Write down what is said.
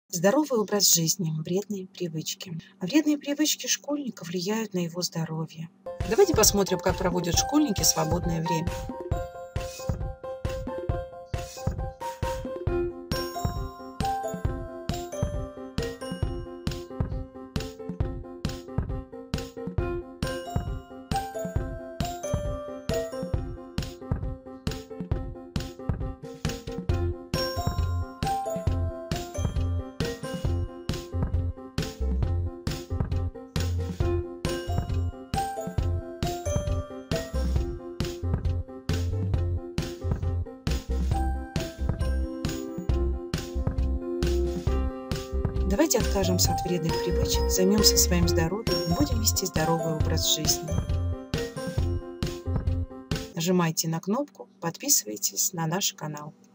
Здоровый образ жизни, вредные привычки. А вредные привычки школьника влияют на его здоровье. Давайте посмотрим, как проводят школьники свободное время. Давайте откажемся от вредных привычек, займемся своим здоровьем и будем вести здоровый образ жизни. Нажимайте на кнопку, подписывайтесь на наш канал.